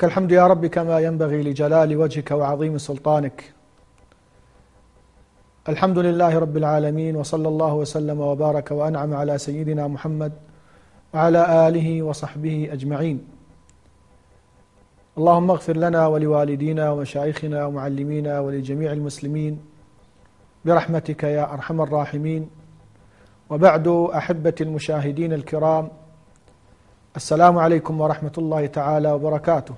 لك الحمد يا رب كما ينبغي لجلال وجهك وعظيم سلطانك. الحمد لله رب العالمين، وصلى الله وسلم وبارك وأنعم على سيدنا محمد وعلى آله وصحبه أجمعين. اللهم اغفر لنا ولوالدينا ومشايخنا ومعلمينا ولجميع المسلمين برحمتك يا أرحم الراحمين. وبعد، أحبة المشاهدين الكرام، السلام عليكم ورحمة الله تعالى وبركاته.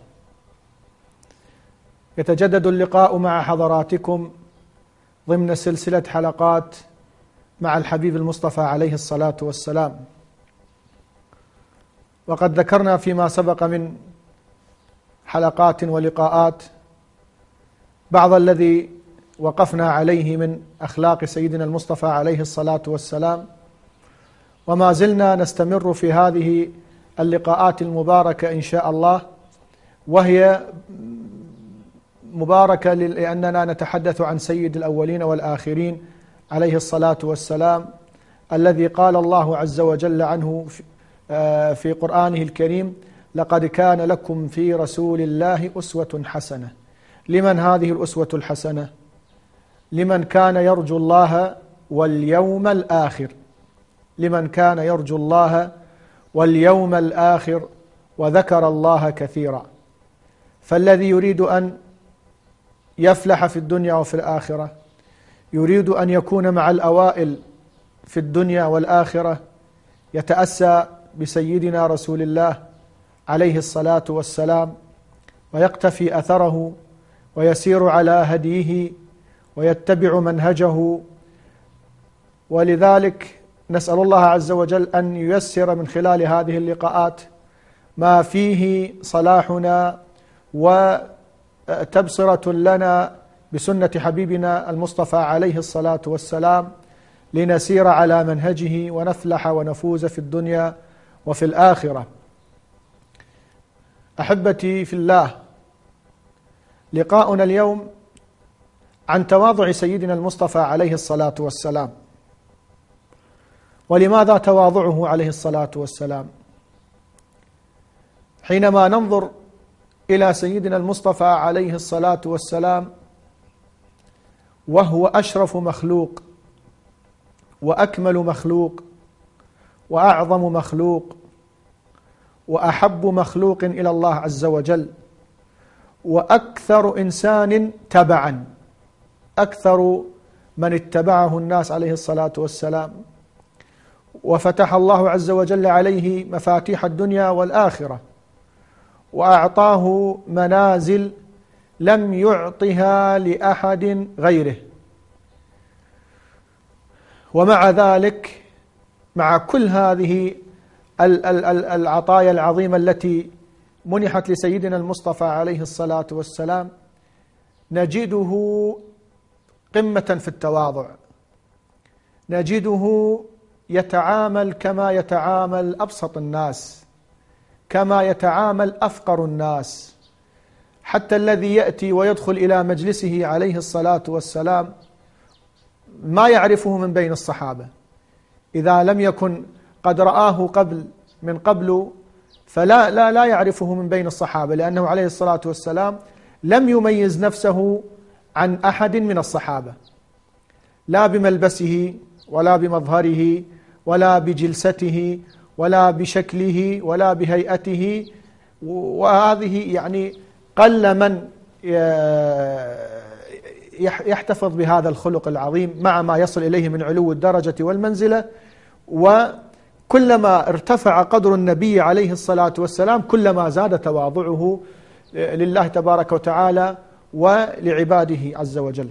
يتجدد اللقاء مع حضراتكم ضمن سلسلة حلقات مع الحبيب المصطفى عليه الصلاة والسلام. وقد ذكرنا فيما سبق من حلقات ولقاءات بعض الذي وقفنا عليه من أخلاق سيدنا المصطفى عليه الصلاة والسلام، وما زلنا نستمر في هذه اللقاءات المباركة إن شاء الله، وهي مباركة لأننا نتحدث عن سيد الأولين والآخرين عليه الصلاة والسلام، الذي قال الله عز وجل عنه في قرآنه الكريم: لقد كان لكم في رسول الله أسوة حسنة. لمن هذه الأسوة الحسنة؟ لمن كان يرجو الله واليوم الآخر، لمن كان يرجو الله واليوم الآخر وذكر الله كثيرا. فالذي يريد أن يفلح في الدنيا وفي الآخرة، يريد أن يكون مع الأوائل في الدنيا والآخرة، يتأسى بسيدنا رسول الله عليه الصلاة والسلام، ويقتفي أثره ويسير على هديه ويتبع منهجه. ولذلك نسأل الله عز وجل أن ييسر من خلال هذه اللقاءات ما فيه صلاحنا وتبصرة لنا بسنة حبيبنا المصطفى عليه الصلاة والسلام، لنسير على منهجه ونفلح ونفوز في الدنيا وفي الآخرة. أحبتي في الله، لقاؤنا اليوم عن تواضع سيدنا المصطفى عليه الصلاة والسلام. ولماذا تواضعه عليه الصلاة والسلام؟ حينما ننظر إلى سيدنا المصطفى عليه الصلاة والسلام، وهو أشرف مخلوق وأكمل مخلوق وأعظم مخلوق وأحب مخلوق إلى الله عز وجل، وأكثر إنسان تبعا، أكثر من اتبعه الناس عليه الصلاة والسلام، وفتح الله عز وجل عليه مفاتيح الدنيا والآخرة، وأعطاه منازل لم يعطها لأحد غيره. ومع ذلك، مع كل هذه العطايا العظيمة التي منحت لسيدنا المصطفى عليه الصلاة والسلام، نجده قمة في التواضع، نجده يتعامل كما يتعامل أبسط الناس، كما يتعامل أفقر الناس. حتى الذي يأتي ويدخل إلى مجلسه عليه الصلاة والسلام ما يعرفه من بين الصحابة، إذا لم يكن قد رآه من قبل لا يعرفه من بين الصحابة، لأنه عليه الصلاة والسلام لم يميز نفسه عن أحد من الصحابة، لا بملبسه ولا بمظهره ولا بجلسته ولا بشكله ولا بهيئته. وهذه يعني قل من يحتفظ بهذا الخلق العظيم مع ما يصل إليه من علو الدرجة والمنزلة. وكلما ارتفع قدر النبي عليه الصلاة والسلام كلما زاد تواضعه لله تبارك وتعالى ولعباده عز وجل.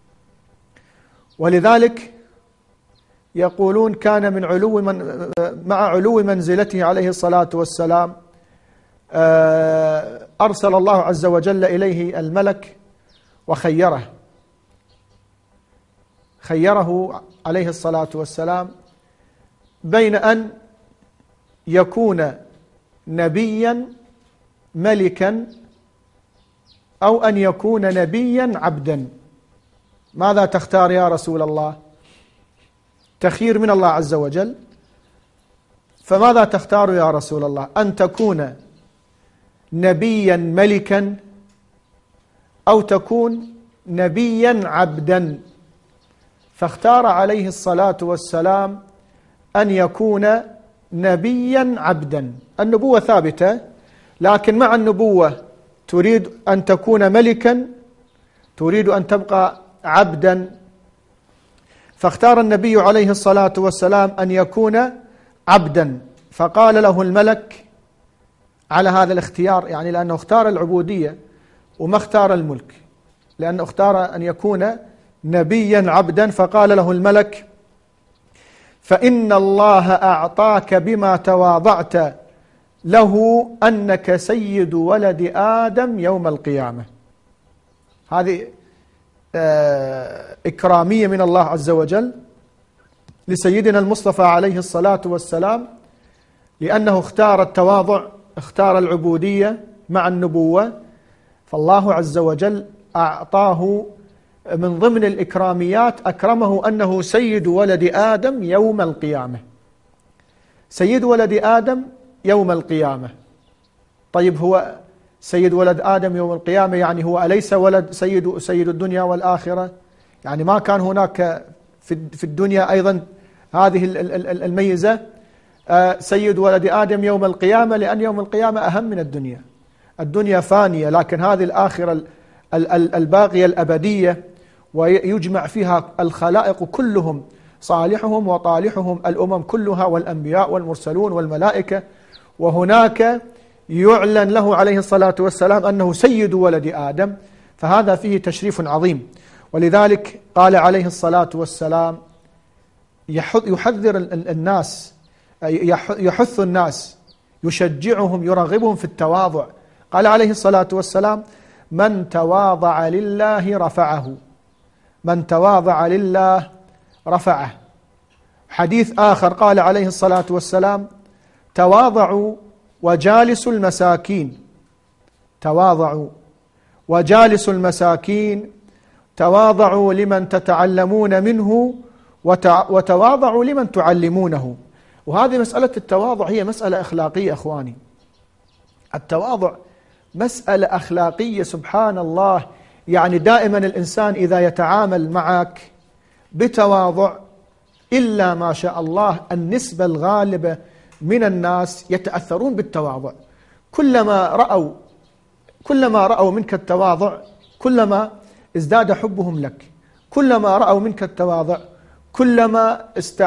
ولذلك يقولون كان مع علو منزلته عليه الصلاة والسلام أرسل الله عز وجل إليه الملك وخيره عليه الصلاة والسلام بين أن يكون نبيا ملكا أو أن يكون نبيا عبدا. ماذا تختار يا رسول الله؟ تخيير من الله عز وجل. فماذا تختار يا رسول الله؟ أن تكون نبيا ملكا أو تكون نبيا عبدا، فاختار عليه الصلاة والسلام أن يكون نبيا عبدا. النبوة ثابتة، لكن مع النبوة تريد أن تكون ملكا، تريد أن تبقى عبدا، فاختار النبي عليه الصلاة والسلام أن يكون عبدا، فقال له الملك على هذا الاختيار، يعني لأنه اختار العبودية وما اختار الملك، لأنه اختار أن يكون نبيا عبدا، فقال له الملك: فإن الله أعطاك بما تواضعت له أنك سيد ولد آدم يوم القيامة. هذه إكرامية من الله عز وجل لسيدنا المصطفى عليه الصلاة والسلام، لأنه اختار التواضع، اختار العبودية مع النبوة، فالله عز وجل أعطاه من ضمن الإكراميات، أكرمه أنه سيد ولد آدم يوم القيامة. سيد ولد آدم يوم القيامة. طيب هو سيد ولد آدم يوم القيامة، يعني هو أليس ولد سيد الدنيا والآخرة؟ يعني ما كان هناك في الدنيا أيضا هذه الميزة، سيد ولد آدم يوم القيامة، لأن يوم القيامة أهم من الدنيا. الدنيا فانية، لكن هذه الآخرة الباقية الأبدية، ويجمع فيها الخلائق كلهم، صالحهم وطالحهم، الأمم كلها والأنبياء والمرسلون والملائكة، وهناك يعلن له عليه الصلاة والسلام أنه سيد ولد آدم، فهذا فيه تشريف عظيم. ولذلك قال عليه الصلاة والسلام يحذر الناس، يحث الناس، يشجعهم، يرغبهم في التواضع. قال عليه الصلاة والسلام: من تواضع لله رفعه، من تواضع لله رفعه. حديث آخر قال عليه الصلاة والسلام: تواضعوا وجالسوا المساكين، تواضعوا وجالسوا المساكين، تواضعوا لمن تتعلمون منه وتواضعوا لمن تعلمونه. وهذه مسألة التواضع هي مسألة أخلاقية أخواني. التواضع مسألة أخلاقية سبحان الله. يعني دائما الإنسان إذا يتعامل معك بتواضع، إلا ما شاء الله النسبة الغالبة من الناس يتأثرون بالتواضع. كلما رأوا منك التواضع كلما ازداد حبهم لك، كلما رأوا منك التواضع كلما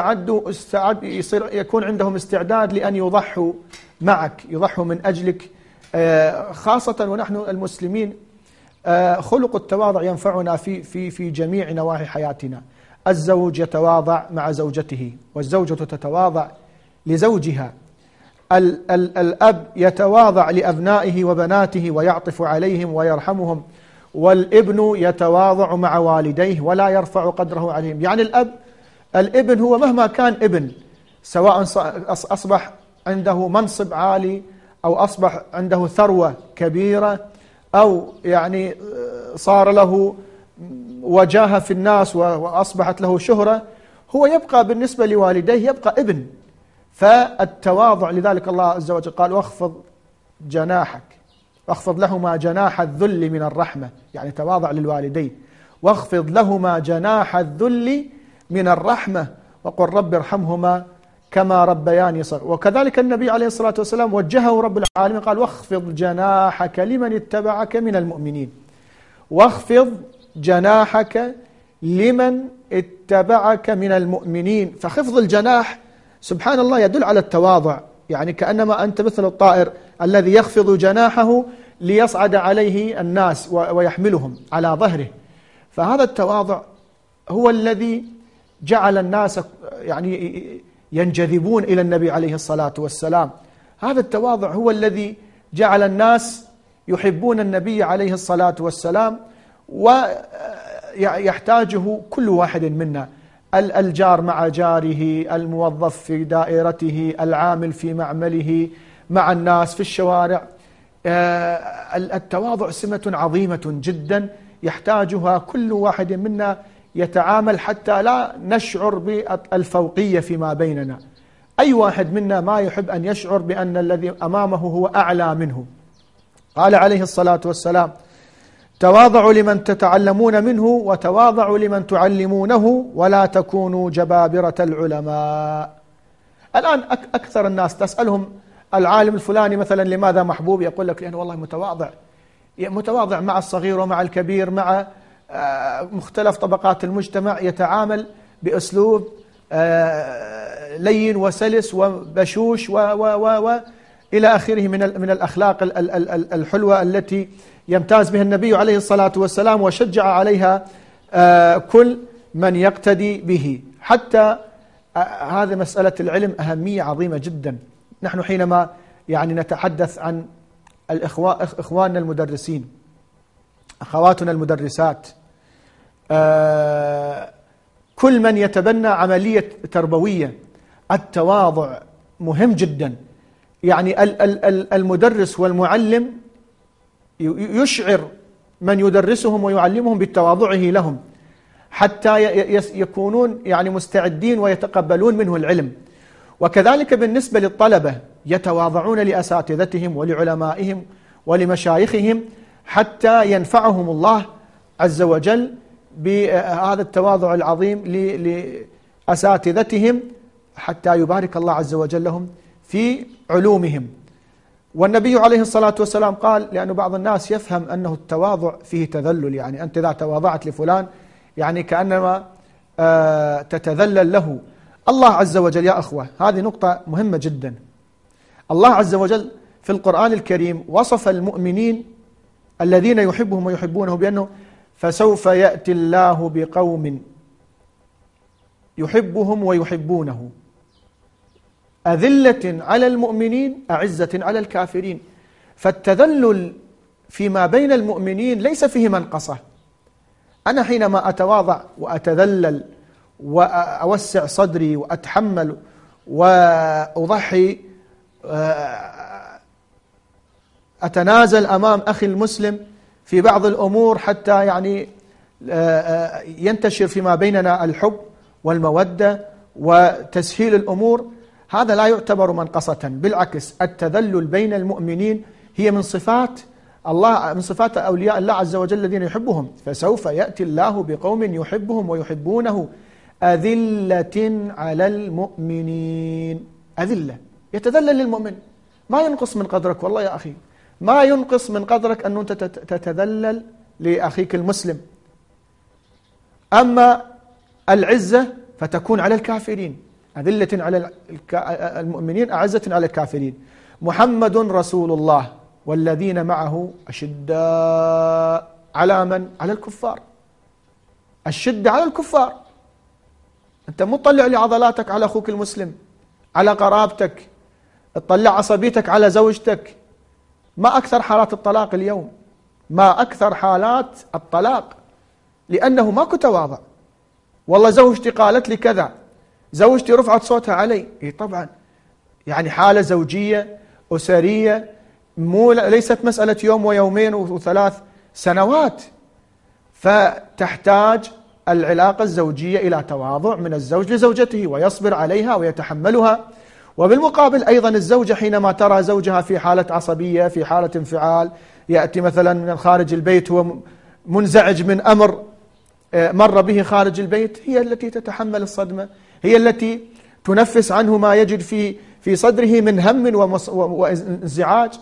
يكون عندهم استعداد لأن يضحوا معك، يضحوا من أجلك. خاصة ونحن المسلمين خلق التواضع ينفعنا في جميع نواحي حياتنا. الزوج يتواضع مع زوجته، والزوجة تتواضع لزوجها، الأب يتواضع لأبنائه وبناته ويعطف عليهم ويرحمهم، والابن يتواضع مع والديه ولا يرفع قدره عليهم. يعني الابن هو مهما كان ابن، سواء أصبح عنده منصب عالي أو أصبح عنده ثروة كبيرة، أو يعني صار له وجاهة في الناس وأصبحت له شهرة، هو يبقى بالنسبة لوالديه يبقى ابن. فالتواضع، لذلك الله عز وجل قال: واخفض جناحك، واخفض لهما جناح الذل من الرحمة، يعني تواضع للوالدين، واخفض لهما جناح الذل من الرحمة وقل رب ارحمهما كما ربياني صغيرا. وكذلك النبي عليه الصلاة والسلام وجهه رب العالمين قال: واخفض جناحك لمن اتبعك من المؤمنين، واخفض جناحك لمن اتبعك من المؤمنين. فخفض الجناح سبحان الله يدل على التواضع، يعني كأنما أنت مثل الطائر الذي يخفض جناحه ليصعد عليه الناس ويحملهم على ظهره. فهذا التواضع هو الذي جعل الناس يعني ينجذبون إلى النبي عليه الصلاة والسلام. هذا التواضع هو الذي جعل الناس يحبون النبي عليه الصلاة والسلام، ويحتاجه كل واحد منا، الجار مع جاره، الموظف في دائرته، العامل في معمله، مع الناس في الشوارع. التواضع سمة عظيمة جدا يحتاجها كل واحد منا، يتعامل حتى لا نشعر بالفوقية فيما بيننا. أي واحد منا ما يحب أن يشعر بأن الذي أمامه هو أعلى منه، قال عليه الصلاة والسلام: تواضعوا لمن تتعلمون منه، وتواضعوا لمن تعلمونه، ولا تكونوا جبابرة العلماء. الآن أكثر الناس تسألهم العالم الفلاني مثلا لماذا محبوب؟ يقول لك لأنه والله متواضع مع الصغير ومع الكبير، مع مختلف طبقات المجتمع، يتعامل بأسلوب لين وسلس وبشوش إلى آخره من الأخلاق الحلوة التي يمتاز بها النبي عليه الصلاة والسلام، وشجع عليها كل من يقتدي به. حتى هذه مسألة العلم أهمية عظيمة جدا. نحن حينما نتحدث عن إخواننا المدرسين، أخواتنا المدرسات، كل من يتبنى عملية تربوية، التواضع مهم جدا. المدرس والمعلم يشعر من يدرسهم ويعلمهم بتواضعه لهم، حتى يكونون مستعدين ويتقبلون منه العلم. وكذلك بالنسبة للطلبة، يتواضعون لأساتذتهم ولعلمائهم ولمشايخهم، حتى ينفعهم الله عز وجل بهذا التواضع العظيم لأساتذتهم، حتى يبارك الله عز وجل لهم في علومهم. والنبي عليه الصلاة والسلام قال، لأن بعض الناس يفهم أنه التواضع فيه تذلل، أنت إذا تواضعت لفلان كأنما تتذلل له. الله عز وجل يا أخوة، هذه نقطة مهمة جدا. الله عز وجل في القرآن الكريم وصف المؤمنين الذين يحبهم ويحبونه بأنه: فسوف يأتي الله بقوم يحبهم ويحبونه أذلة على المؤمنين أعزة على الكافرين. فالتذلل فيما بين المؤمنين ليس فيه منقصة. أنا حينما أتواضع وأتذلل وأوسع صدري وأتحمل وأضحي، أتنازل أمام أخي المسلم في بعض الأمور، حتى ينتشر فيما بيننا الحب والمودة وتسهيل الأمور، هذا لا يعتبر منقصة. بالعكس، التذلل بين المؤمنين هي من صفات الله، من صفات أولياء الله عز وجل الذين يحبهم. فسوف يأتي الله بقوم يحبهم ويحبونه أذلة على المؤمنين. أذلة، يتذلل للمؤمن، ما ينقص من قدرك. والله يا أخي، ما ينقص من قدرك أن أنت تتذلل لأخيك المسلم. أما العزة فتكون على الكافرين، أذلة على المؤمنين أعزة على الكافرين. محمد رسول الله والذين معه أشداء على من؟ على الكفار. الشدة على الكفار. أنت مطلع لعضلاتك على أخوك المسلم، على قرابتك، اطلع عصبيتك على زوجتك. ما أكثر حالات الطلاق اليوم، ما أكثر حالات الطلاق، لأنه ماكو تواضع. والله زوجتي قالت لي كذا، زوجتي رفعت صوتها علي. طبعا حالة زوجية أسرية، ليست مسألة يوم ويومين وثلاث سنوات. فتحتاج العلاقة الزوجية إلى تواضع من الزوج لزوجته، ويصبر عليها ويتحملها. وبالمقابل أيضا الزوجة حينما ترى زوجها في حالة عصبية، في حالة انفعال، يأتي مثلا من خارج البيت هو منزعج من أمر مر به خارج البيت، هي التي تتحمل الصدمة، هي التي تنفس عنه ما يجد في صدره من هم وانزعاج،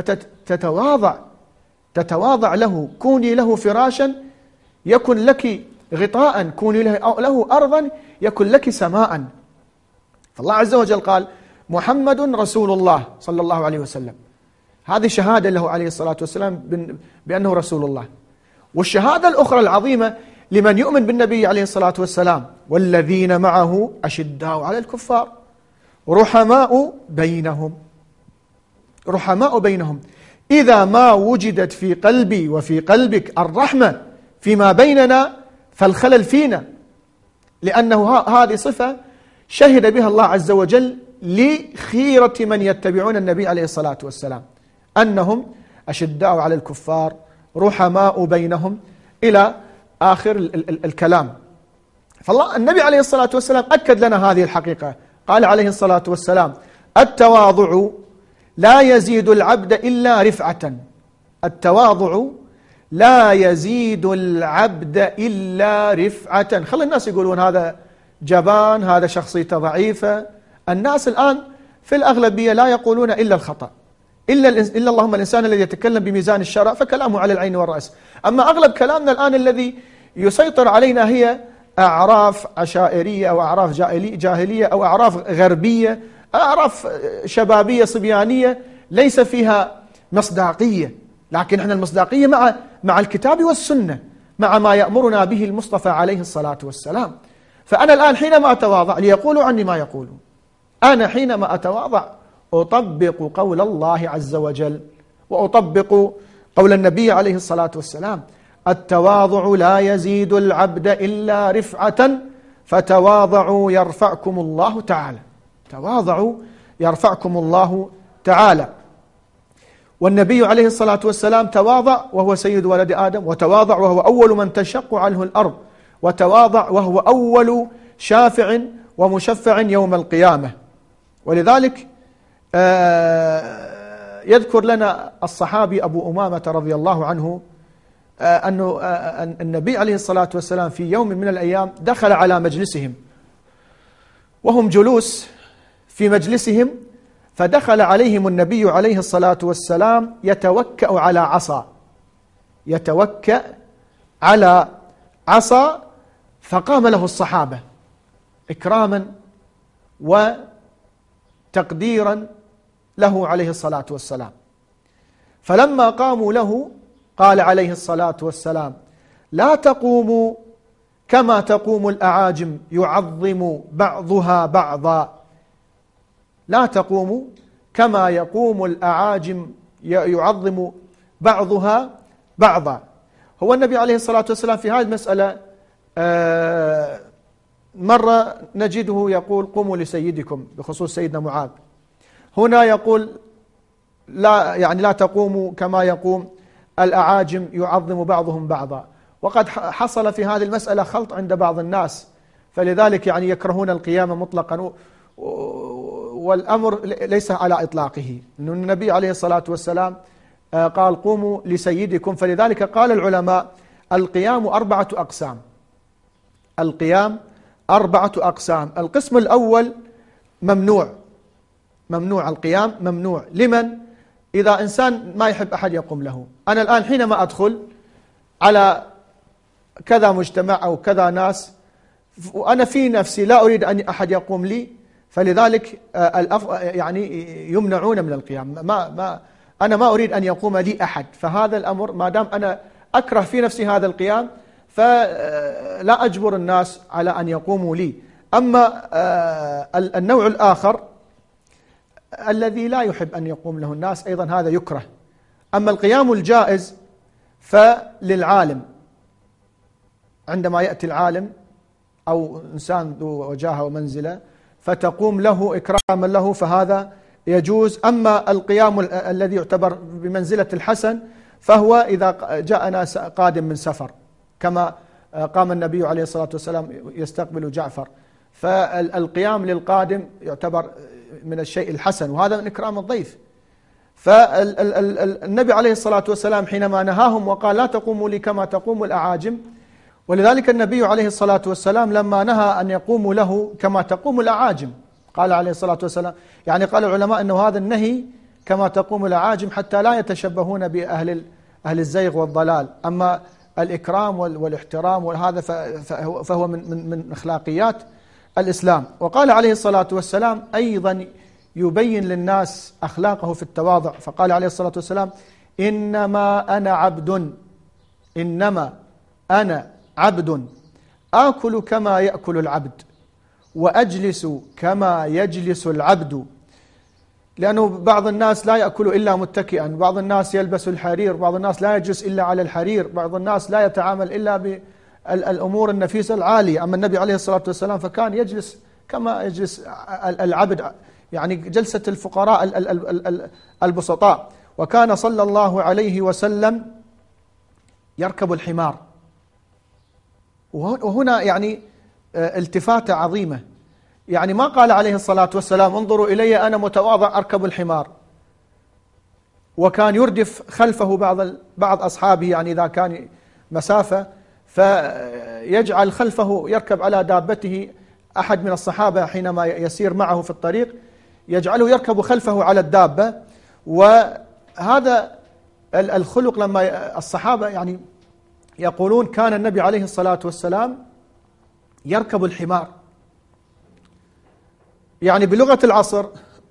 فتتواضع له. كوني له فراشا يكن لك غطاء، كوني له أرضا يكن لك سماء. فالله عز وجل قال: محمد رسول الله صلى الله عليه وسلم. هذه شهادة له عليه الصلاة والسلام بأنه رسول الله. والشهادة الأخرى العظيمة لمن يؤمن بالنبي عليه الصلاة والسلام: والذين معه أشداء على الكفار رحماء بينهم. رحماء بينهم. إذا ما وجدت في قلبي وفي قلبك الرحمة فيما بيننا فالخلل فينا، لأنه هذه صفة شهد بها الله عز وجل لخيرة من يتبعون النبي عليه الصلاة والسلام، أنهم أشداء على الكفار رحماء بينهم، إلى آخر الكلام. فالله النبي عليه الصلاة والسلام أكد لنا هذه الحقيقة. قال عليه الصلاة والسلام: التواضع لا يزيد العبد إلا رفعة التواضع لا يزيد العبد إلا رفعة. خلي الناس يقولون هذا جبان، هذا شخصيته ضعيفة. الناس الآن في الأغلبية لا يقولون إلا الخطأ، إلا اللهم الإنسان الذي يتكلم بميزان الشرع فكلامه على العين والرأس. أما أغلب كلامنا الآن الذي يسيطر علينا هي أعراف عشائرية أو أعراف جاهلية أو أعراف غربية، أعراف شبابية صبيانية ليس فيها مصداقية. لكن احنا المصداقية مع الكتاب والسنة، مع ما يأمرنا به المصطفى عليه الصلاة والسلام. فأنا الآن حينما أتواضع ليقولوا عني ما يقولون، أنا حينما أتواضع أطبق قول الله عز وجل وأطبق قول النبي عليه الصلاة والسلام: التواضع لا يزيد العبد إلا رفعة فتواضعوا يرفعكم الله تعالى. تواضعوا يرفعكم الله تعالى. والنبي عليه الصلاة والسلام تواضع وهو سيد ولد آدم، وتواضع وهو أول من تنشق عنه الأرض، وتواضع وهو أول شافع ومشفع يوم القيامة. ولذلك يذكر لنا الصحابي أبو أمامة رضي الله عنه أن النبي عليه الصلاة والسلام في يوم من الأيام دخل على مجلسهم وهم جلوس في مجلسهم، فدخل عليهم النبي عليه الصلاة والسلام يتوكأ على عصا، يتوكأ على عصا، فقام له الصحابة إكراما وتقديرا له عليه الصلاة والسلام. فلما قاموا له قال عليه الصلاة والسلام: لا تقوموا كما تقوم الأعاجم يعظم بعضها بعضا. لا تقوموا كما يقوم الأعاجم يعظم بعضها بعضا. هو النبي عليه الصلاة والسلام في هذه المسألة مرة نجده يقول: قوموا لسيدكم، بخصوص سيدنا معاذ. هنا يقول لا تقوموا كما يقوم الأعاجم يعظم بعضهم بعضا. وقد حصل في هذه المسألة خلط عند بعض الناس، فلذلك يكرهون القيام مطلقا، والأمر ليس على إطلاقه. النبي عليه الصلاة والسلام قال: قوموا لسيدكم. فلذلك قال العلماء: القيام 4 أقسام. القيام 4 أقسام. القسم الأول ممنوع القيام ممنوع. لمن؟ إذا إنسان ما يحب أحد يقوم له. أنا الآن حينما أدخل على كذا مجتمع أو كذا ناس وأنا في نفسي لا أريد أن أحد يقوم لي، فلذلك يمنعون من القيام. أنا ما أريد أن يقوم لي أحد، فهذا الأمر ما دام أنا أكره في نفسي هذا القيام فلا أجبر الناس على أن يقوموا لي. أما النوع الآخر الذي لا يحب أن يقوم له الناس أيضا هذا يكره. أما القيام الجائز فللعالم، عندما يأتي العالم أو إنسان ذو وجاهة ومنزلة فتقوم له إكراما له، فهذا يجوز. أما القيام الذي يعتبر بمنزلة الحسن فهو إذا جاء ناس قادم من سفر، كما قام النبي عليه الصلاة والسلام يستقبل جعفر، فالقيام للقادم يعتبر من الشيء الحسن، وهذا من إكرام الضيف. فالنبي عليه الصلاة والسلام حينما نهاهم وقال: لا تقوموا لي كما تقوم الأعاجم، ولذلك النبي عليه الصلاة والسلام لما نهى أن يقوموا له كما تقوم الأعاجم قال عليه الصلاة والسلام، قال العلماء أنه هذا النهي كما تقوم الأعاجم حتى لا يتشبهون بأهل الزيغ والضلال. أما الإكرام والاحترام وهذا فهو من أخلاقيات الإسلام. وقال عليه الصلاة والسلام أيضا يبين للناس أخلاقه في التواضع، فقال عليه الصلاة والسلام: إنما أنا عبد آكل كما يأكل العبد وأجلس كما يجلس العبد. لأنه بعض الناس لا يأكل إلا متكئا، بعض الناس يلبس الحرير، بعض الناس لا يجلس إلا على الحرير، بعض الناس لا يتعامل إلا بالأمور النفيسة العالية. أما النبي عليه الصلاة والسلام فكان يجلس كما يجلس العبد، جلسة الفقراء البسطاء. وكان صلى الله عليه وسلم يركب الحمار، وهنا التفاتة عظيمة. ما قال عليه الصلاة والسلام: انظروا إلي أنا متواضع أركب الحمار، وكان يردف خلفه بعض أصحابه، يعني إذا كان مسافة فيجعل خلفه يركب على دابته أحد من الصحابة حينما يسير معه في الطريق، يجعله يركب خلفه على الدابة. وهذا الخلق لما الصحابة يعني يقولون كان النبي عليه الصلاة والسلام يركب الحمار، يعني بلغة العصر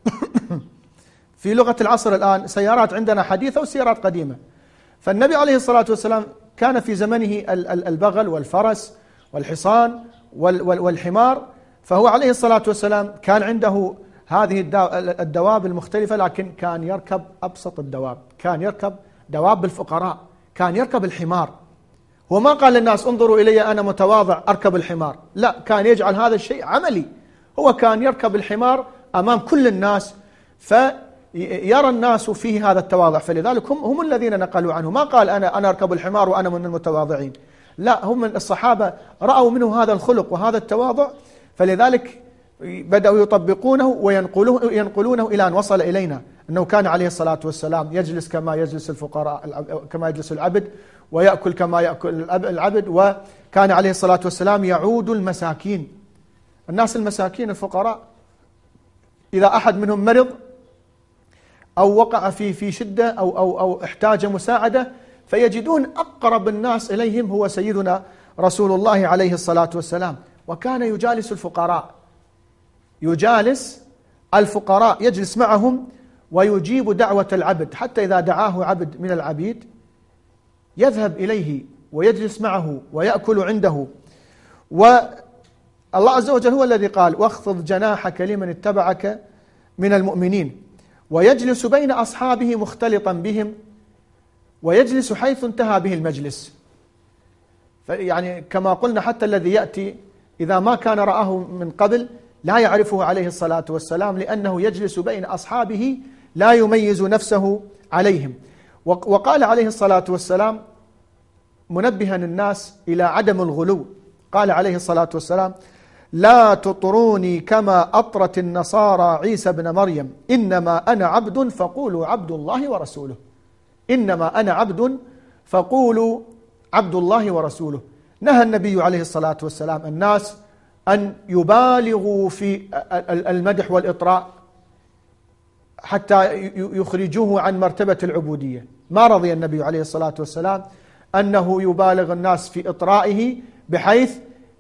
في لغة العصر الآن سيارات عندنا حديثة وسيارات قديمة، فالنبي عليه الصلاة والسلام كان في زمنه البغل والفرس والحصان والحمار، فهو عليه الصلاة والسلام كان عنده هذه الدواب المختلفة، لكن كان يركب أبسط الدواب، كان يركب دواب الفقراء، كان يركب الحمار. هو ما قال للناس انظروا إلي أنا متواضع أركب الحمار، لا، كان يجعل هذا الشيء عملي. هو كان يركب الحمار أمام كل الناس، فيرى الناس فيه هذا التواضع، فلذلك هم الذين نقلوا عنه. ما قال أنا أركب الحمار وأنا من المتواضعين، لا، هم من الصحابة رأوا منه هذا الخلق وهذا التواضع، فلذلك بدأوا يطبقونه وينقلونه إلى أن وصل إلينا أنه كان عليه الصلاة والسلام يجلس كما يجلس الفقراء، كما يجلس العبد، ويأكل كما يأكل العبد، وكان عليه الصلاة والسلام يعود المساكين، الناس المساكين الفقراء، إذا أحد منهم مرض أو وقع في شدة أو احتاج مساعدة، فيجدون أقرب الناس إليهم هو سيدنا رسول الله عليه الصلاة والسلام. وكان يجالس الفقراء، يجالس الفقراء، يجلس معهم ويجيب دعوة العبد، حتى إذا دعاه عبد من العبيد يذهب إليه ويجلس معه ويأكل عنده. والله عز وجل هو الذي قال واخفض جناحك لمن اتبعك من المؤمنين، ويجلس بين أصحابه مختلطا بهم، ويجلس حيث انتهى به المجلس. يعني كما قلنا حتى الذي يأتي إذا ما كان رآه من قبل لا يعرفه عليه الصلاة والسلام، لأنه يجلس بين أصحابه لا يميز نفسه عليهم. وقال عليه الصلاة والسلام منبها الناس إلى عدم الغلو، قال عليه الصلاة والسلام لا تطروني كما أطرت النصارى عيسى بن مريم، إنما أنا عبد فقولوا عبد الله ورسوله، إنما أنا عبد فقولوا عبد الله ورسوله. نهى النبي عليه الصلاة والسلام الناس أن يبالغوا في المدح والإطراء حتى يخرجوه عن مرتبة العبودية. ما رضي النبي عليه الصلاة والسلام أنه يبالغ الناس في إطرائه بحيث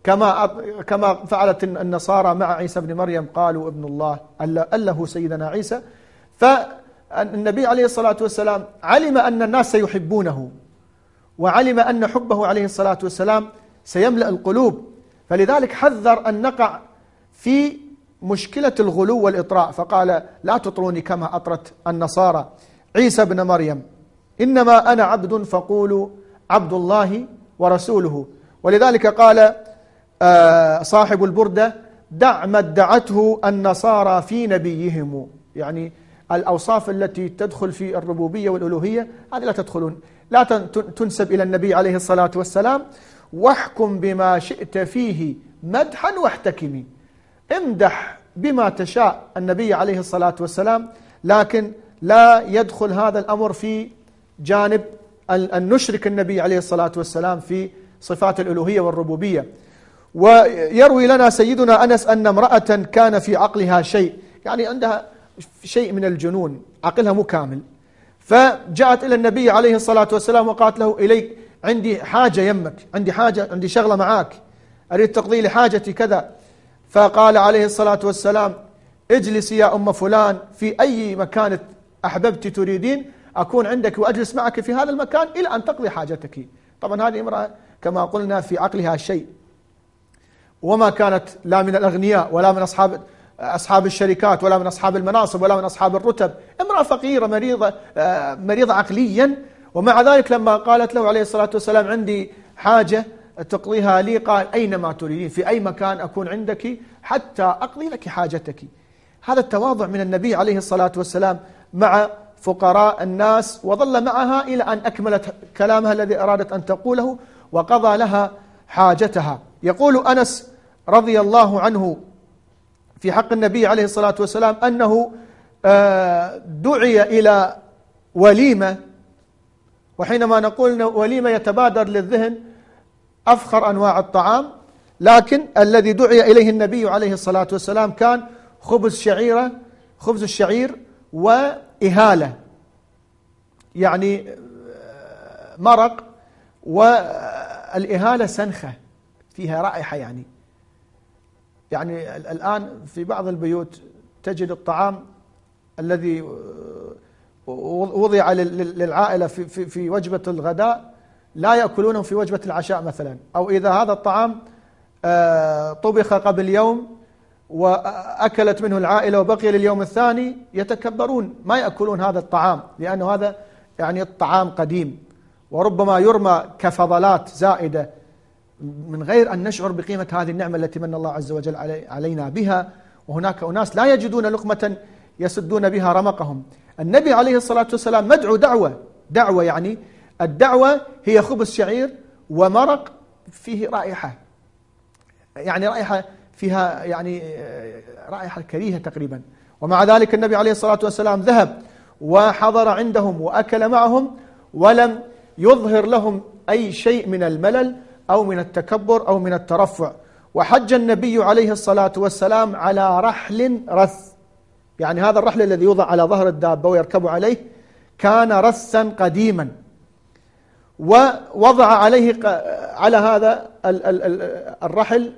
كما فعلت النصارى مع عيسى بن مريم، قالوا ابن الله أله سيدنا عيسى. فالنبي عليه الصلاة والسلام علم أن الناس سيحبونه، وعلم أن حبه عليه الصلاة والسلام سيملأ القلوب، فلذلك حذر أن نقع في مشكلة الغلو والإطراء، فقال لا تطروني كما أطرت النصارى عيسى بن مريم، إنما أنا عبد فقولوا عبد الله ورسوله. ولذلك قال صاحب البردة دع ما ادعته النصارى في نبيهم، يعني الأوصاف التي تدخل في الربوبية والألوهية هذه لا تنسب إلى النبي عليه الصلاة والسلام. واحكم بما شئت فيه مدحا واحتكمي، امدح بما تشاء النبي عليه الصلاة والسلام، لكن لا يدخل هذا الأمر في جانب أن نشرك النبي عليه الصلاة والسلام في صفات الألوهية والربوبية. ويروي لنا سيدنا أنس أن امرأة كان في عقلها شيء، يعني عندها شيء من الجنون، عقلها مو كامل، فجاءت إلى النبي عليه الصلاة والسلام وقالت له إليك عندي حاجة يمك، عندي شغلة معاك، أريد تقضي لي حاجتي كذا. فقال عليه الصلاة والسلام اجلسي يا أم فلان في أي مكان أحببت تريدين، أكون عندك وأجلس معك في هذا المكان إلى أن تقضي حاجتك. طبعا هذه امرأة كما قلنا في عقلها شيء، وما كانت لا من الأغنياء ولا من أصحاب الشركات ولا من أصحاب المناصب ولا من أصحاب الرتب، امرأة فقيرة مريضة عقليا. ومع ذلك لما قالت له عليه الصلاة والسلام عندي حاجة تقضيها لي، قال أينما تريدين، في أي مكان أكون عندك حتى أقضي لك حاجتك. هذا التواضع من النبي عليه الصلاة والسلام مع فقراء الناس، وظل معها إلى أن أكملت كلامها الذي أرادت أن تقوله وقضى لها حاجتها. يقول أنس رضي الله عنه في حق النبي عليه الصلاة والسلام أنه دعي إلى وليمة، وحينما نقول وليمة يتبادر للذهن أفخر أنواع الطعام، لكن الذي دعي إليه النبي عليه الصلاة والسلام كان خبز الشعير وإهالة، يعني مرق، والإهالة سنخة فيها رائحة، يعني الآن في بعض البيوت تجد الطعام الذي وضع للعائلة في وجبة الغداء لا يأكلونه في وجبة العشاء مثلا، أو إذا هذا الطعام طبخ قبل يوم وأكلت منه العائلة وبقي لليوم الثاني يتكبرون ما يأكلون هذا الطعام، لأنه هذا يعني الطعام قديم، وربما يرمى كفضلات زائدة من غير أن نشعر بقيمة هذه النعمة التي من الله عز وجل علينا بها. وهناك أناس لا يجدون لقمة يسدون بها رمقهم. النبي عليه الصلاة والسلام مدعو دعوة، يعني الدعوة هي خبز شعير ومرق فيه رائحة، يعني رائحة فيها يعني رائحة كريهة تقريبا، ومع ذلك النبي عليه الصلاة والسلام ذهب وحضر عندهم وأكل معهم ولم يظهر لهم أي شيء من الملل أو من التكبر أو من الترفع. وحج النبي عليه الصلاة والسلام على رحل رث، يعني هذا الرحل الذي يوضع على ظهر الدابة ويركب عليه كان رثا قديما، ووضع على هذا الرحل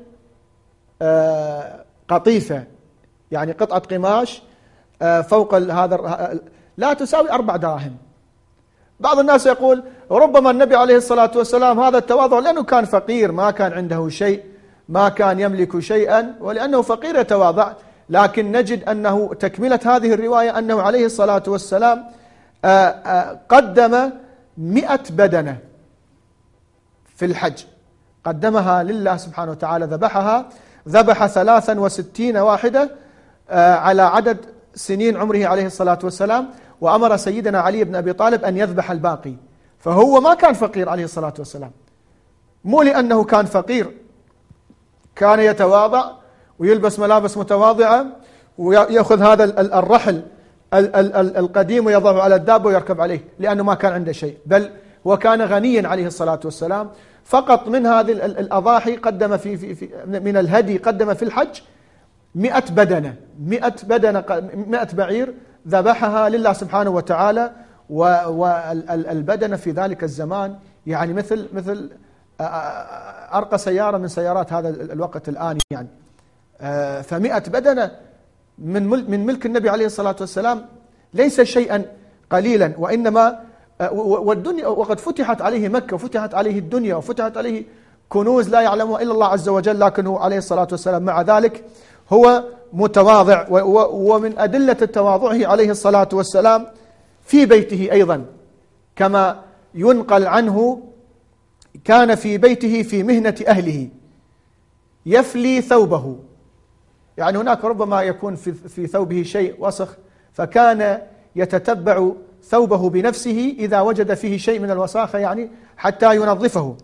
قطيفة، يعني قطعة قماش فوق هذا لا تساوي 4 دراهم. بعض الناس يقول ربما النبي عليه الصلاة والسلام هذا التواضع لأنه كان فقير، ما كان عنده شيء، ما كان يملك شيئا، ولأنه فقير يتواضع. لكن نجد أنه تكملة هذه الرواية أنه عليه الصلاة والسلام قدم 100 بدنة في الحج، قدمها لله سبحانه وتعالى، ذبح 63 واحدة على عدد سنين عمره عليه الصلاة والسلام، وأمر سيدنا علي بن أبي طالب أن يذبح الباقي. فهو ما كان فقير عليه الصلاة والسلام، مو لأنه كان فقير، كان يتواضع ويلبس ملابس متواضعة ويأخذ هذا الرحل القديم ويضعه على الدابة ويركب عليه، لأنه ما كان عنده شيء، بل هو كان غنيا عليه الصلاة والسلام. فقط من هذه الأضاحي قدم من الهدي قدم في الحج 100 بدنة، 100 بعير ذبحها لله سبحانه وتعالى. والبدنة في ذلك الزمان يعني مثل أرقى سيارة من سيارات هذا الوقت الآن، يعني ف100 بدنة من ملك النبي عليه الصلاة والسلام ليس شيئا قليلا، وإنما والدنيا، وقد فتحت عليه مكة وفتحت عليه الدنيا وفتحت عليه كنوز لا يعلمها إلا الله عز وجل، لكنه عليه الصلاة والسلام مع ذلك هو متواضع. ومن أدلة تواضعه عليه الصلاة والسلام في بيته أيضا، كما ينقل عنه كان في بيته في مهنة أهله يفلي ثوبه، يعني هناك ربما يكون في ثوبه شيء وسخ، فكان يتتبع ثوبه بنفسه إذا وجد فيه شيء من الوساخة، يعني حتى ينظفه،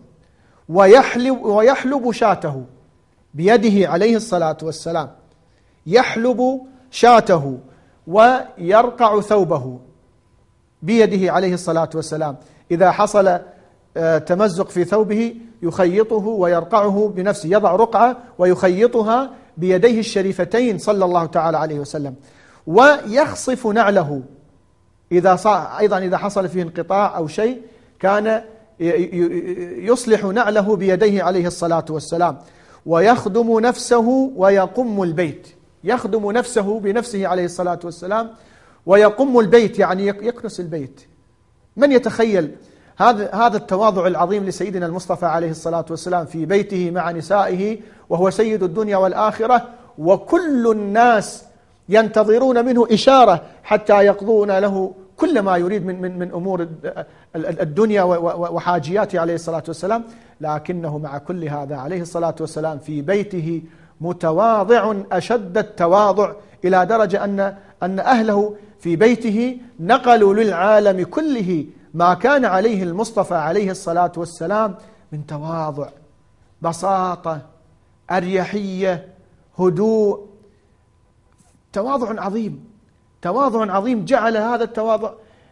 ويحلب شاته بيده عليه الصلاة والسلام، يحلب شاته ويرقع ثوبه بيده عليه الصلاة والسلام. إذا حصل تمزق في ثوبه يخيطه ويرقعه بنفسه، يضع رقعة ويخيطها بيديه الشريفتين صلى الله تعالى عليه وسلم. ويخصف نعله إذا حصل فيه انقطاع أو شيء كان يصلح نعله بيديه عليه الصلاة والسلام. ويخدم نفسه ويقم البيت، يخدم نفسه بنفسه عليه الصلاة والسلام ويقم البيت، يعني يكنس البيت. من يتخيل هذا التواضع العظيم لسيدنا المصطفى عليه الصلاة والسلام في بيته مع نسائه، وهو سيد الدنيا والآخرة، وكل الناس ينتظرون منه إشارة حتى يقضون له كل ما يريد من أمور الدنيا وحاجياته عليه الصلاة والسلام. لكنه مع كل هذا عليه الصلاة والسلام في بيته متواضع أشد التواضع، إلى درجة أن أهله في بيته نقلوا للعالم كله ما كان عليه المصطفى عليه الصلاة والسلام من تواضع، بساطة، أريحية، هدوء، تواضع عظيم. جعل هذا التواضع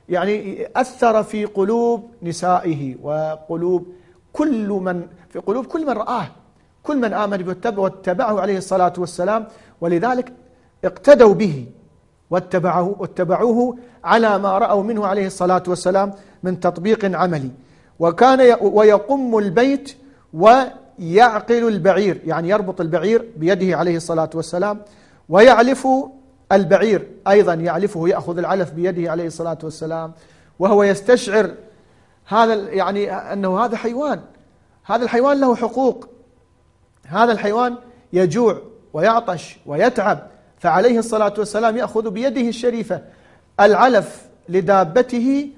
يعني أثر في قلوب نسائه وقلوب في قلوب كل من رآه، كل من آمن به واتبعه عليه الصلاة والسلام، ولذلك اقتدوا به واتبعوه على ما رأوا منه عليه الصلاة والسلام من تطبيق عملي. وكان ويقم البيت ويعقل البعير، يعني يربط البعير بيده عليه الصلاة والسلام، ويعلف البعير أيضا يعلفه، يأخذ العلف بيده عليه الصلاة والسلام، وهو يستشعر هذا يعني أنه هذا حيوان، هذا الحيوان له حقوق، هذا الحيوان يجوع ويعطش ويتعب، فعليه الصلاة والسلام يأخذ بيده الشريفة العلف لدابته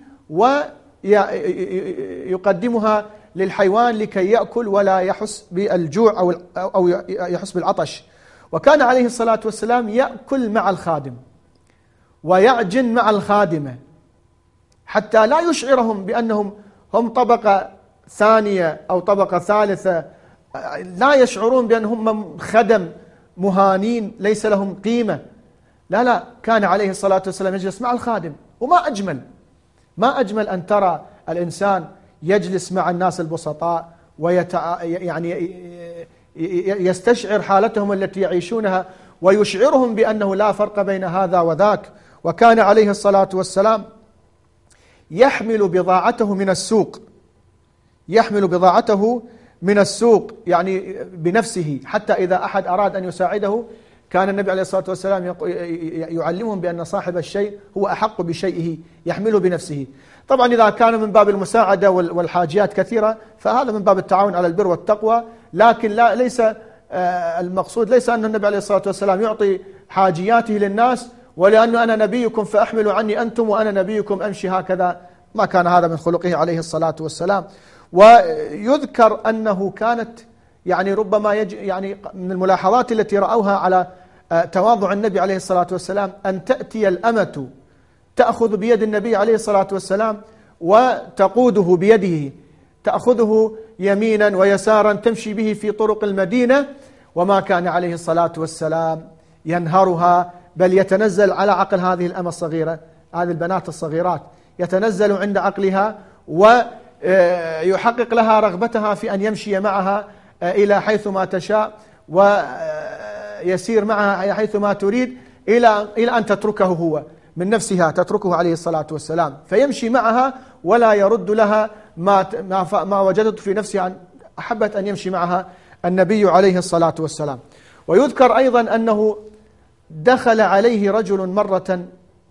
ويقدمها للحيوان لكي يأكل ولا يحس بالجوع أو يحس بالعطش. وكان عليه الصلاة والسلام يأكل مع الخادم ويعجن مع الخادمة حتى لا يشعرهم بأنهم هم طبقة ثانية أو طبقة ثالثة، لا يشعرون بأنهم خدم مهانين ليس لهم قيمة. لا، كان عليه الصلاة والسلام يجلس مع الخادم. وما ما أجمل أن ترى الإنسان يجلس مع الناس البسطاء يعني يستشعر حالتهم التي يعيشونها ويشعرهم بأنه لا فرق بين هذا وذاك. وكان عليه الصلاة والسلام يحمل بضاعته من السوق يعني بنفسه، حتى إذا أحد أراد أن يساعده كان النبي عليه الصلاة والسلام يعلمهم بأن صاحب الشيء هو أحق بشيئه يحمله بنفسه. طبعا إذا كان من باب المساعدة والحاجيات كثيرة فهذا من باب التعاون على البر والتقوى، لكن ليس المقصود ليس أن النبي عليه الصلاة والسلام يعطي حاجياته للناس ولأنه أنا نبيكم فأحملوا عني أنتم وأنا نبيكم أمشي هكذا، ما كان هذا من خلقه عليه الصلاة والسلام. ويذكر أنه كانت يعني ربما يعني من الملاحظات التي رأوها على تواضع النبي عليه الصلاة والسلام أن تأتي الأمة تأخذ بيد النبي عليه الصلاة والسلام وتقوده بيده، تأخذه يمينا ويسارا تمشي به في طرق المدينة، وما كان عليه الصلاة والسلام ينهرها، بل يتنزل على عقل هذه الأمة الصغيرة، هذه البنات الصغيرات، يتنزل عند عقلها ويحقق لها رغبتها في أن يمشي معها إلى حيث ما تشاء ويسير معها حيث ما تريد إلى أن تتركه هو من نفسها، تتركه عليه الصلاة والسلام، فيمشي معها ولا يرد لها ما وجدت في نفسها أن أحبت أن يمشي معها النبي عليه الصلاة والسلام. ويذكر أيضا أنه دخل عليه رجل مرة،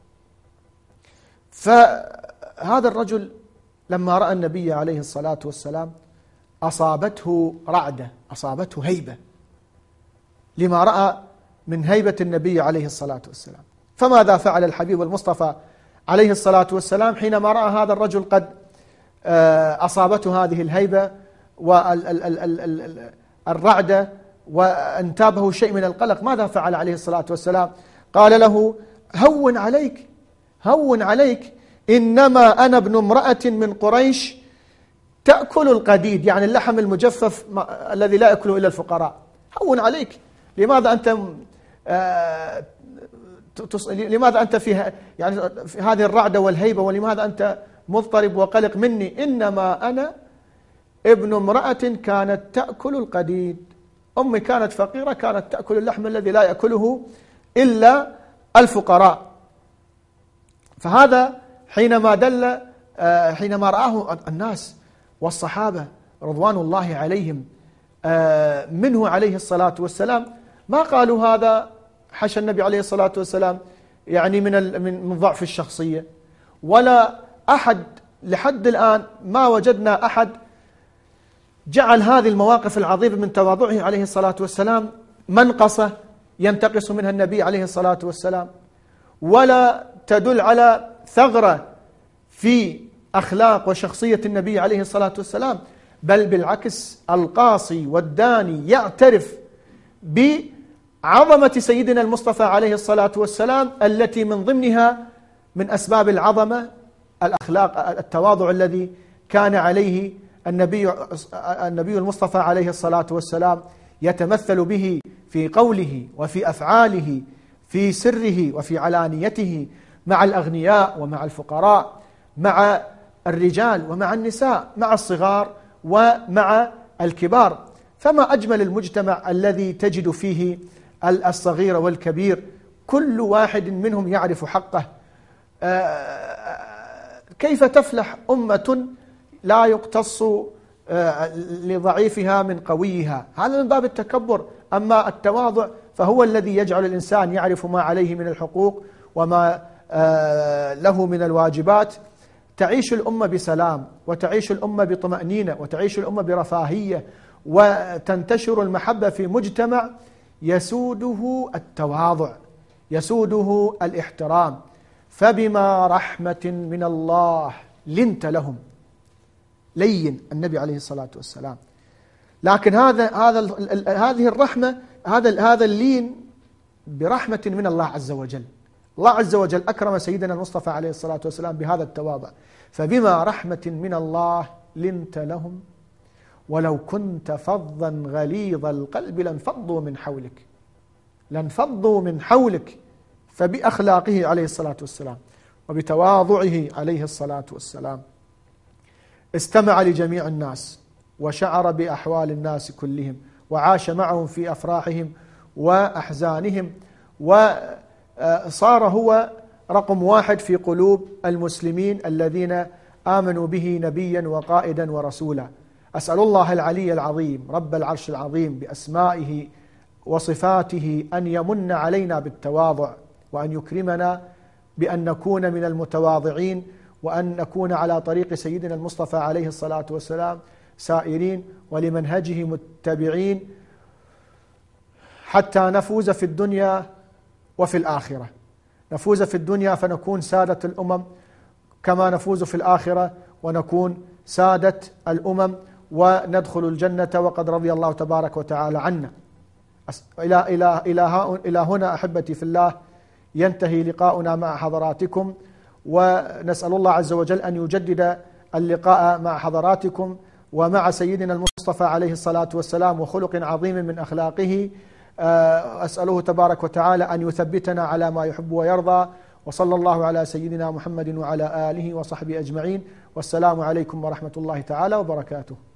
فهذا الرجل لما رأى النبي عليه الصلاة والسلام أصابته رعدة، أصابته هيبة لما رأى من هيبة النبي عليه الصلاة والسلام. فماذا فعل الحبيب المصطفى عليه الصلاة والسلام حينما رأى هذا الرجل قد أصابته هذه الهيبة والرعدة وانتابه شيء من القلق؟ ماذا فعل عليه الصلاة والسلام؟ قال له: هون عليك، إنما أنا ابن امرأة من قريش تأكل القديد، يعني اللحم المجفف الذي لا يأكله إلا الفقراء. هون عليك، لماذا أنت في هذه الرعدة والهيبة، ولماذا أنت مضطرب وقلق مني؟ إنما أنا ابن امرأة كانت تأكل القديد، أمي كانت فقيرة، كانت تأكل اللحم الذي لا يأكله إلا الفقراء. فهذا حينما رآه الناس والصحابة رضوان الله عليهم منه عليه الصلاة والسلام ما قالوا هذا حاشا النبي عليه الصلاة والسلام يعني من ضعف الشخصية، ولا أحد لحد الآن ما وجدنا أحد جعل هذه المواقف العظيمة من تواضعه عليه الصلاة والسلام منقصة ينتقص منها النبي عليه الصلاة والسلام، ولا تدل على ثغرة في أخلاق وشخصية النبي عليه الصلاة والسلام، بل بالعكس القاصي والداني يعترف بعظمة سيدنا المصطفى عليه الصلاة والسلام، التي من ضمنها من أسباب العظمة الأخلاق، التواضع الذي كان عليه النبي المصطفى عليه الصلاة والسلام يتمثل به في قوله وفي أفعاله، في سره وفي علانيته، مع الأغنياء ومع الفقراء، مع الرجال ومع النساء، مع الصغار ومع الكبار. فما أجمل المجتمع الذي تجد فيه الصغير والكبير كل واحد منهم يعرف حقه. كيف تفلح أمة لا يقتص لضعيفها من قويها؟ هذا من باب التكبر. أما التواضع فهو الذي يجعل الإنسان يعرف ما عليه من الحقوق وما له من الواجبات. تعيش الأمة بسلام، وتعيش الأمة بطمأنينة، وتعيش الأمة برفاهية، وتنتشر المحبة في مجتمع يسوده التواضع، يسوده الاحترام. فبما رحمة من الله لنت لهم، لين النبي عليه الصلاة والسلام. لكن هذه الرحمة، هذا اللين برحمة من الله عز وجل. الله عز وجل أكرم سيدنا المصطفى عليه الصلاة والسلام بهذا التواضع. فبما رحمة من الله لنت لهم ولو كنت فظا غليظ القلب لانفضوا من حولك. فبأخلاقه عليه الصلاة والسلام وبتواضعه عليه الصلاة والسلام استمع لجميع الناس، وشعر بأحوال الناس كلهم، وعاش معهم في أفراحهم وأحزانهم، وصار هو رقم واحد في قلوب المسلمين الذين آمنوا به نبيا وقائدا ورسولا. أسأل الله العلي العظيم رب العرش العظيم بأسمائه وصفاته أن يمن علينا بالتواضع، وأن يكرمنا بأن نكون من المتواضعين، وأن نكون على طريق سيدنا المصطفى عليه الصلاة والسلام سائرين ولمنهجه متبعين، حتى نفوز في الدنيا وفي الآخرة. نفوز في الدنيا فنكون سادة الأمم، كما نفوز في الآخرة ونكون سادة الأمم وندخل الجنة وقد رضي الله تبارك وتعالى عنا. إلى هنا أحبتي في الله ينتهي لقاؤنا مع حضراتكم، ونسأل الله عز وجل أن يجدد اللقاء مع حضراتكم ومع سيدنا المصطفى عليه الصلاة والسلام وخلق عظيم من أخلاقه. أسأله تبارك وتعالى أن يثبتنا على ما يحب ويرضى. وصلى الله على سيدنا محمد وعلى آله وصحبه أجمعين، والسلام عليكم ورحمة الله تعالى وبركاته.